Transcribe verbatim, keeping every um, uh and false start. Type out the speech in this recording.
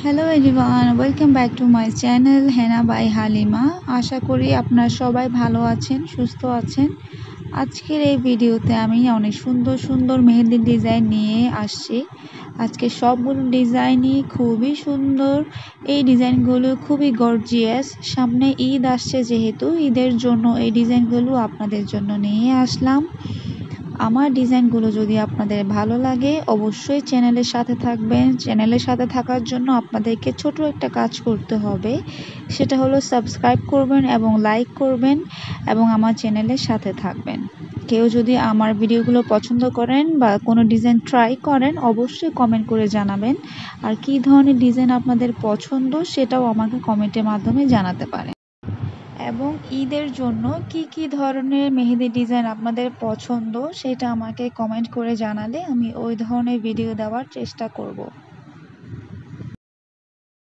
Hello everyone, welcome back to my channel Hena by Halima. আশা করি আপনারা সবাই ভালো আছেন, সুস্থ আছেন। আজকের এই ভিডিওতে আমি অনেক সুন্দর সুন্দর মেহেদির ডিজাইন নিয়ে আসছি। আজকে সবগুলো ডিজাইনই খুবই সুন্দর। এই ডিজাইনগুলো খুবই গর্জিয়াস। সামনে ঈদ আসছে, যেহেতু ঈদের জন্য এই ডিজাইনগুলো আপনাদের জন্য নিয়ে আসলাম। আমার ডিজাইনগুলো যদি আপনাদের ভালো লাগে অবশ্যই চ্যানেলের সাথে থাকবেন। চ্যানেলের সাথে থাকার জন্য আপনাদেরকে ছোট একটা কাজ করতে হবে, সেটা হলো সাবস্ক্রাইব করবেন এবং লাইক করবেন এবং আমার চ্যানেলের সাথে থাকবেন। কেউ যদি আমার ভিডিওগুলো পছন্দ করেন বা কোনো ডিজাইন ট্রাই করেন অবশ্যই কমেন্ট করে জানাবেন। আর কী ধরনের ডিজাইন আপনাদের পছন্দ সেটাও আমাকে কমেন্টের মাধ্যমে জানাতে পারেন। এবং ঈদের জন্য কি কি ধরনের মেহেদি ডিজাইন আপনাদের পছন্দ সেটা আমাকে কমেন্ট করে জানালে আমি ওই ধরনের ভিডিও দেওয়ার চেষ্টা করব।